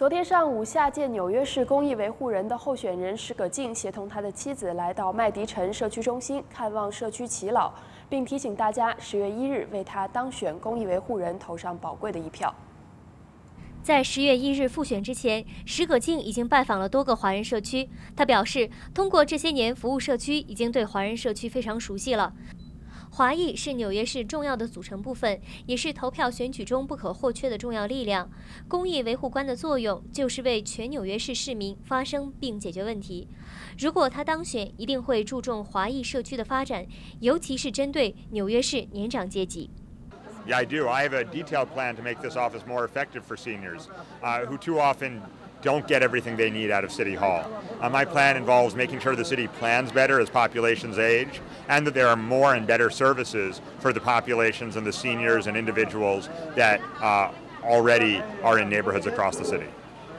昨天上午，下届纽约市公益维护人的候选人石可敬协同他的妻子来到麦迪城社区中心看望社区耆老，并提醒大家10月1日为他当选公益维护人投上宝贵的一票。 在10月1日复选之前，石可敬已经拜访了多个华人社区。他表示，通过这些年服务社区，已经对华人社区非常熟悉了。 华裔是纽约市重要的组成部分，也是投票选举中不可或缺的重要力量。公益维护官的作用就是为全纽约市市民发声并解决问题。如果他当选，一定会注重华裔社区的发展，尤其是针对纽约市年长阶级。 Yeah, I do. I have a detailed plan to make this office more effective for seniors who too often don't get everything they need out of City Hall. My plan involves making sure the city plans better as populations age and that there are more and better services for the populations and the seniors and individuals that already are in neighborhoods across the city.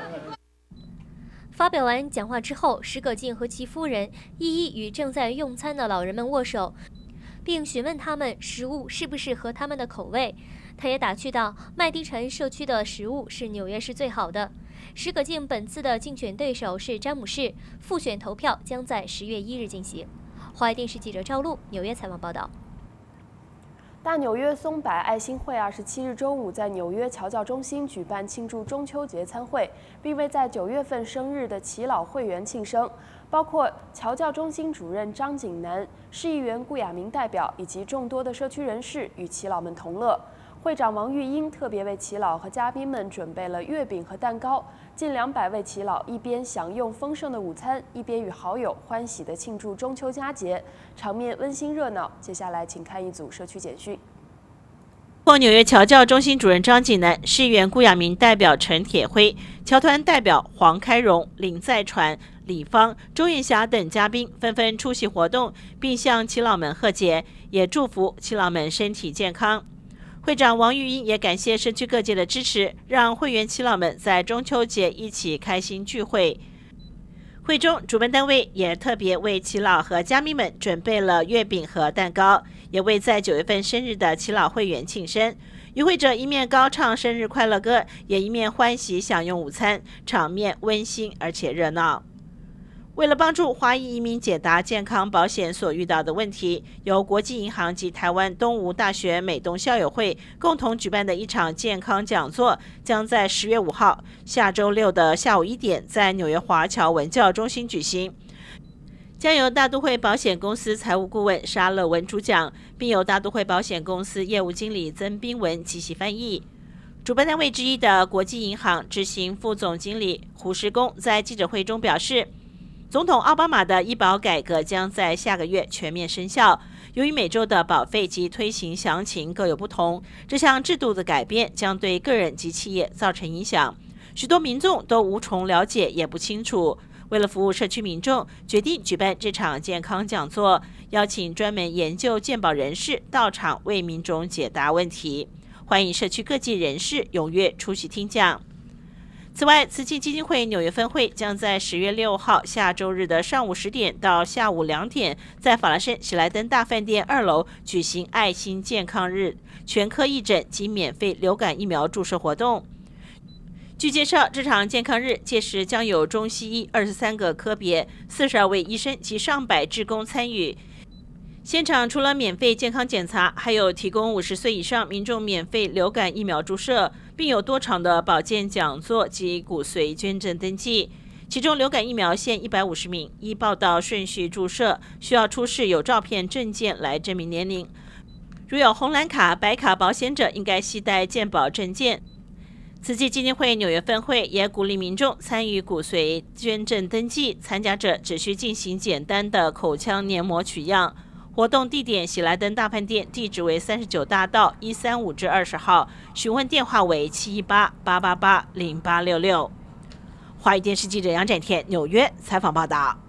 发表完讲话之后，石可敬和其夫人一一与正在用餐的老人们握手，并询问他们食物是不是合他们的口味。他也打趣道，麦迪城社区的食物是纽约市最好的。 石可敬本次的竞选对手是詹姆士，复选投票将在10月1日进行。华裔电视记者赵露纽约采访报道。 大纽约松柏爱心会27日中午在纽约侨教中心举办庆祝中秋节餐会，并为在9月份生日的耆老会员庆生，包括侨教中心主任张景南、市议员顾亚明代表以及众多的社区人士与耆老们同乐。 会长王玉英特别为耆老和嘉宾们准备了月饼和蛋糕，近200位耆老一边享用丰盛的午餐，一边与好友欢喜地庆祝中秋佳节，场面温馨热闹。接下来，请看一组社区简讯。 纽约侨教中心主任张景南、市议员顾亚明代表陈铁辉、侨团代表黄开荣、林在传、李芳、周艳霞等嘉宾纷纷出席活动，并向耆老们贺节，也祝福耆老们身体健康。 会长王玉英也感谢社区各界的支持，让会员耆老们在中秋节一起开心聚会。会中，主办单位也特别为耆老和嘉宾们准备了月饼和蛋糕，也为在9月份生日的耆老会员庆生。与会者一面高唱生日快乐歌，也一面欢喜享用午餐，场面温馨而且热闹。 为了帮助华裔移民解答健康保险所遇到的问题，由国际银行及台湾东吴大学美东校友会共同举办的一场健康讲座，将在10月5号下周6的下午1点，在纽约华侨文教中心举行。将由大都会保险公司财务顾问沙乐文主讲，并由大都会保险公司业务经理曾彬文即席翻译。主办单位之一的国际银行执行副总经理胡时公在记者会中表示。 总统奥巴马的医保改革将在下个月全面生效。由于每州的保费及推行详情各有不同，这项制度的改变将对个人及企业造成影响。许多民众都无从了解，也不清楚。为了服务社区民众，决定举办这场健康讲座，邀请专门研究健保人士到场为民众解答问题。欢迎社区各界人士踊跃出席听讲。 此外，慈济基金会纽约分会将在10月6号下周日的上午10点到下午2点，在法拉盛喜来登大饭店2楼举行爱心健康日全科义诊及免费流感疫苗注射活动。据介绍，这场健康日届时将有中西医23个科别、42位医生及上百志工参与。 现场除了免费健康检查，还有提供50岁以上民众免费流感疫苗注射，并有多场的保健讲座及骨髓捐赠登记。其中流感疫苗限150名，依报到顺序注射，需要出示有照片证件来证明年龄。如有红蓝卡、白卡保险者，应该携带健保证件。慈济基金会纽约分会也鼓励民众参与骨髓捐赠登记，参加者只需进行简单的口腔黏膜取样。 活动地点：喜来登大饭店，地址为39大道135至20号，询问电话为718-888-0866。华语电视记者杨展天纽约采访报道。